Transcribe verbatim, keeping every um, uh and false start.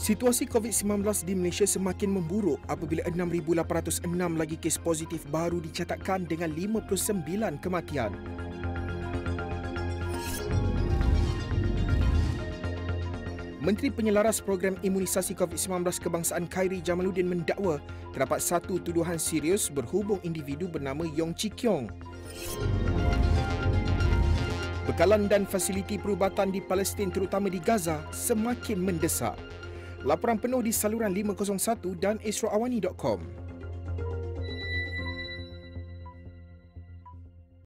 Situasi COVID sembilan belas di Malaysia semakin memburuk apabila enam ribu lapan ratus enam lagi kes positif baru dicatatkan dengan lima puluh sembilan kematian. Menteri Penyelaras Program Imunisasi COVID sembilan belas Kebangsaan Khairi Jamaluddin mendakwa terdapat satu tuduhan serius berhubung individu bernama Yong Chi Kiong. Bekalan dan fasiliti perubatan di Palestin terutama di Gaza semakin mendesak. Laporan penuh di saluran lima kosong satu dan astro awani dot com.